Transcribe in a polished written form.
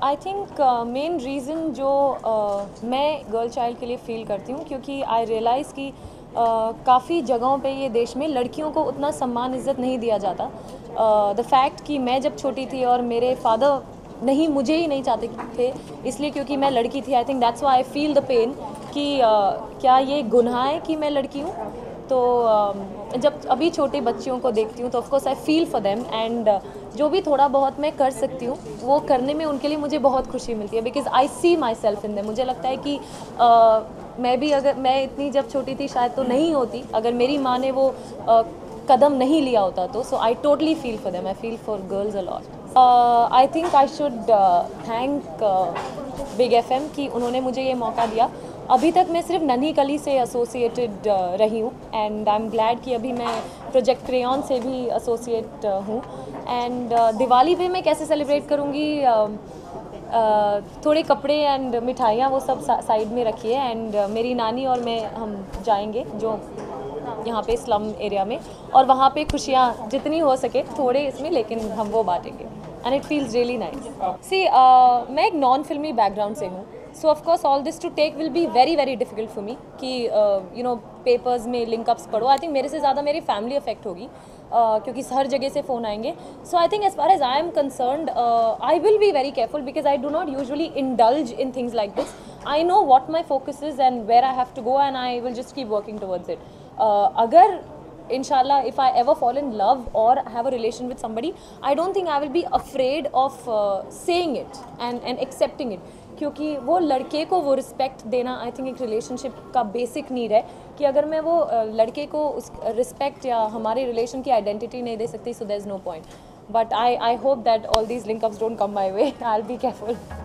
I think main reason जो मैं girl child के लिए फ़ील करती हूँ, क्योंकि आई रियलाइज़ कि काफ़ी जगहों पे ये देश में लड़कियों को उतना सम्मान इज़्ज़त नहीं दिया जाता। द फैक्ट कि मैं जब छोटी थी और मेरे फादर मुझे ही नहीं चाहते थे, इसलिए क्योंकि मैं लड़की थी। I think that's why I feel the pain कि क्या ये गुनाह है कि मैं लड़की हूँ। तो जब अभी छोटे बच्चियों को देखती हूँ तो of course I feel for them, and जो भी थोड़ा बहुत मैं कर सकती हूँ वो करने में उनके लिए मुझे बहुत खुशी मिलती है, because I see myself in them. मुझे लगता है कि मैं भी, अगर मैं इतनी जब छोटी थी शायद तो नहीं होती अगर मेरी माँ ने वो कदम नहीं लिया होता तो। So I totally feel for them, I feel for girls a lot. I think I should thank big FM कि उन्होंने मुझे ये मौका दिया। अभी तक मैं सिर्फ नन्ही कली से एसोसिएटेड रही हूँ, एंड आई एम ग्लैड कि अभी मैं प्रोजेक्ट क्रेयॉन से भी एसोसिएट हूँ। एंड दिवाली पे मैं कैसे सेलिब्रेट करूँगी, थोड़े कपड़े एंड मिठाइयाँ वो सब साइड में रखिए, एंड मेरी नानी और मैं हम जाएंगे जो यहाँ पे स्लम एरिया में, और वहाँ पे खुशियाँ जितनी हो सके थोड़े इसमें, लेकिन हम वो बांटेंगे, and it feels really nice. See मैं एक नॉन फिल्मी बैकग्राउंड से हूँ, so of course all this to take will be very very difficult for me कि यू नो पेपर्स में लिंकअप्स पढ़ो। आई थिंक मेरे से ज़्यादा मेरी फैमिली अफेक्ट होगी, क्योंकि हर जगह से फ़ोन आएंगे। So I think as far as I am concerned I will be very careful, because I do not usually indulge in things like this. I know what my focus is and where I have to go, and I will just keep working towards it. अगर inshallah if I ever fall in love or have a relation with somebody, I don't think I will be afraid of saying it and accepting it, क्योंकि वो लड़के को वो respect देना I think एक relationship का basic need है। कि अगर मैं वो लड़के को उस रिस्पेक्ट या हमारे रिलेशन की आइडेंटिटी नहीं दे सकती, so there is no point. But I hope that all these linkups don't come my way, I will be careful.